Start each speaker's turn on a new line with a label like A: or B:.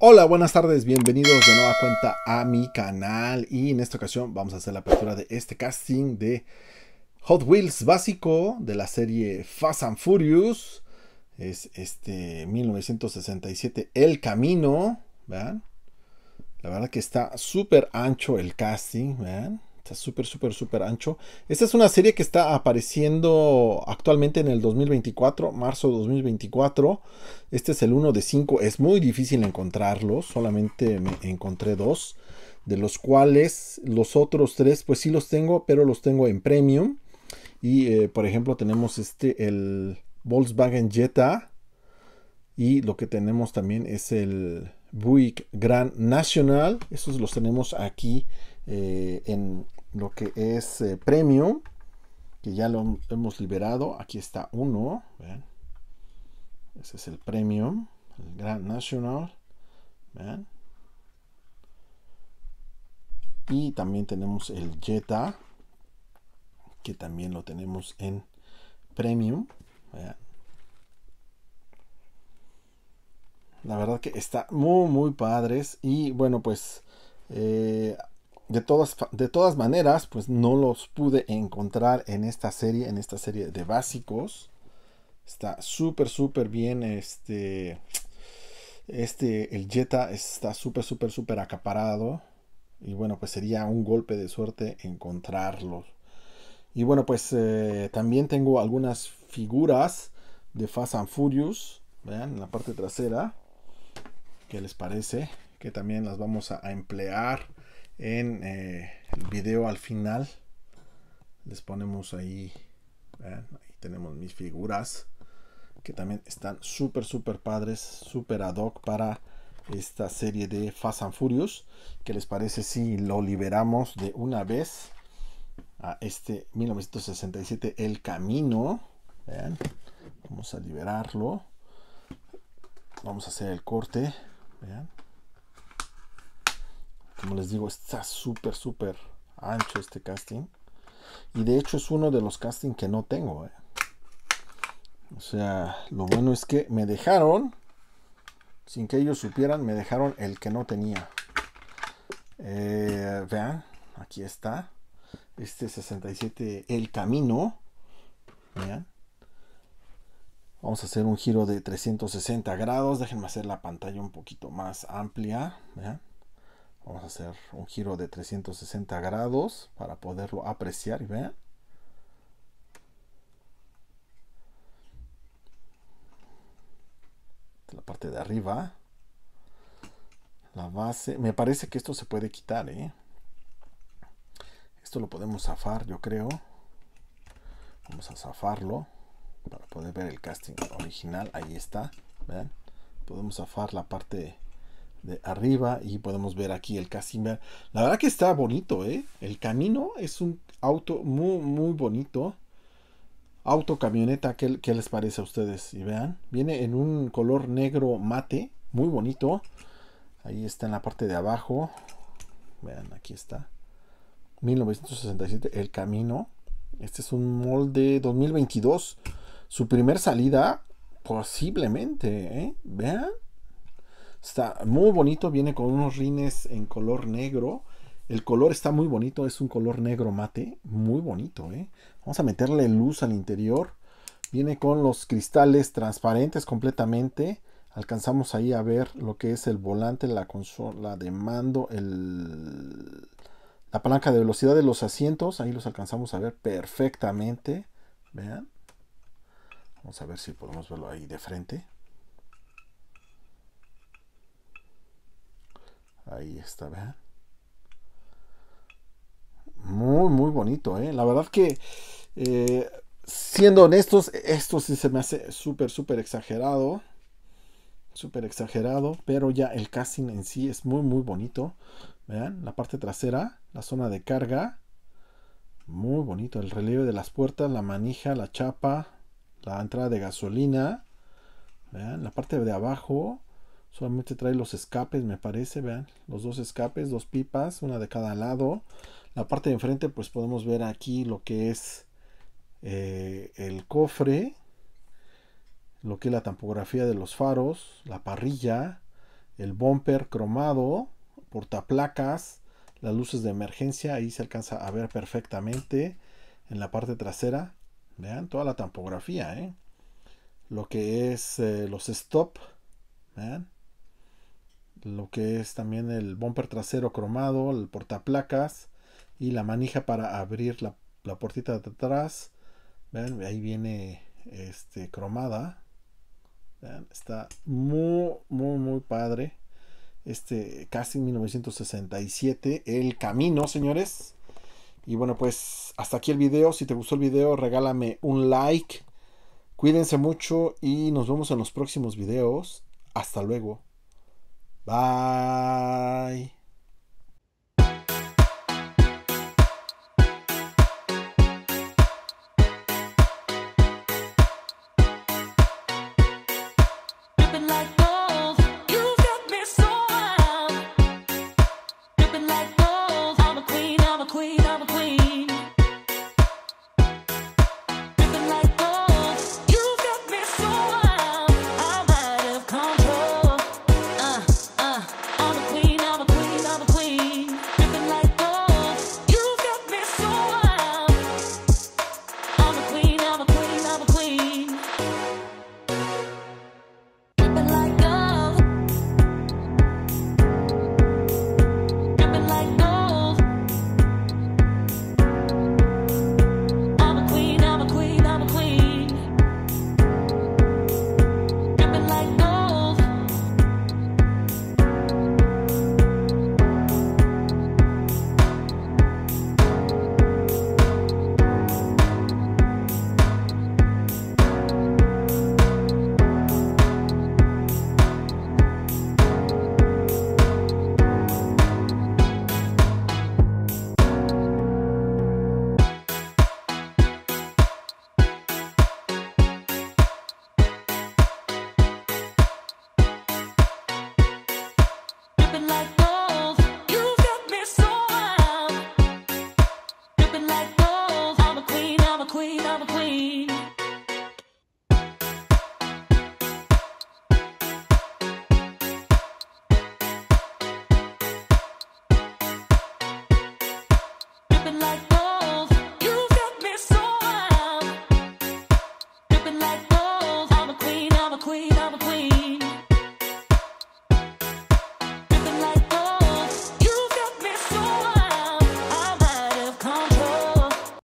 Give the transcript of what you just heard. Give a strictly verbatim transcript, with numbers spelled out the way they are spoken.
A: Hola, buenas tardes, bienvenidos de nueva cuenta a mi canal y en esta ocasión vamos a hacer la apertura de este casting de Hot Wheels básico de la serie Fast and Furious. Es este mil novecientos sesenta y siete El Camino, ¿vean? La verdad que está súper ancho el casting, ¿vean? Está súper, súper, súper ancho. Esta es una serie que está apareciendo actualmente en el dos mil veinticuatro, marzo de dos mil veinticuatro. Este es el uno de cinco. Es muy difícil encontrarlos. Solamente me encontré dos. De los cuales los otros tres, pues sí los tengo, pero los tengo en premium. Y eh, por ejemplo, tenemos este, el Volkswagen Jetta. Y lo que tenemos también es el Buick Grand National. Esos los tenemos aquí eh, en lo que es eh, Premium, que ya lo hemos liberado. Aquí está uno. ¿Vean? Ese es el Premium, el Grand National. ¿Vean? Y también tenemos el Jetta, que también lo tenemos en Premium. ¿Vean? La verdad que está muy muy padres. Y bueno, pues eh, de, todas, de todas maneras, pues no los pude encontrar en esta serie, en esta serie de básicos. Está súper súper bien. Este, este, el Jetta está súper súper súper acaparado. Y bueno, pues sería un golpe de suerte encontrarlos. Y bueno, pues eh, también tengo algunas figuras de Fast and Furious. Vean, en la parte trasera. ¿Qué les parece? Que también las vamos a, a emplear en eh, el video al final. Les ponemos ahí, ¿vean? Ahí tenemos mis figuras, que también están súper, súper padres, súper ad hoc para esta serie de Fast and Furious. ¿Qué les parece si lo liberamos de una vez a este mil novecientos sesenta y siete El Camino? ¿Vean? Vamos a liberarlo. Vamos a hacer el corte. Vean. Como les digo, está súper, súper ancho este casting. Y de hecho es uno de los castings que no tengo. ¿eh? O sea, lo bueno es que me dejaron, sin que ellos supieran, me dejaron el que no tenía. Eh, vean, aquí está. Este sesenta y siete El Camino. Vean. Vamos a hacer un giro de trescientos sesenta grados. Déjenme hacer la pantalla un poquito más amplia. Vean. Vamos a hacer un giro de trescientos sesenta grados para poderlo apreciar y vean. La parte de arriba. La base. Me parece que esto se puede quitar, ¿eh? Esto lo podemos zafar, yo creo. Vamos a zafarlo para poder ver el casting original. Ahí está. Vean. Podemos zafar la parte de arriba y podemos ver aquí el casting. La verdad que está bonito, ¿eh? El Camino es un auto muy, muy bonito. Auto camioneta, ¿qué, ¿qué les parece a ustedes? Y vean, viene en un color negro mate, muy bonito. Ahí está en la parte de abajo. Vean, aquí está. mil novecientos sesenta y siete El Camino. Este es un molde dos mil veintidós. Su primer salida, posiblemente, ¿eh? Vean. Está muy bonito, viene con unos rines en color negro. El color está muy bonito, es un color negro mate, muy bonito, ¿eh? Vamos a meterle luz al interior. Viene con los cristales transparentes completamente. Alcanzamos ahí a ver lo que es el volante, la consola de mando, el, la palanca de velocidad de los asientos. Ahí los alcanzamos a ver perfectamente. Vean. Vamos a ver si podemos verlo ahí de frente. Ahí está, vean. Muy, muy bonito, ¿eh? La verdad que, eh, siendo honestos, esto sí se me hace súper, súper exagerado. Súper exagerado, pero ya el casting en sí es muy, muy bonito. Vean, la parte trasera, la zona de carga. Muy bonito, el relieve de las puertas, la manija, la chapa, la entrada de gasolina. Vean, la parte de abajo solamente trae los escapes, me parece. Vean, los dos escapes, dos pipas, una de cada lado. La parte de enfrente, pues podemos ver aquí lo que es eh, el cofre, lo que es la tampografía de los faros, la parrilla, el bumper cromado, portaplacas, las luces de emergencia, ahí se alcanza a ver perfectamente en la parte trasera. Vean toda la tampografía, ¿eh? Lo que es eh, los stop, vean, lo que es también el bumper trasero cromado, el portaplacas y la manija para abrir la, la puertita de atrás. Vean, ahí viene este cromada. Vean, está muy muy muy padre este casting mil novecientos sesenta y siete, el camino, señores. Y bueno, pues hasta aquí el video. Si te gustó el video, regálame un like. Cuídense mucho y nos vemos en los próximos videos. Hasta luego. Bye. Like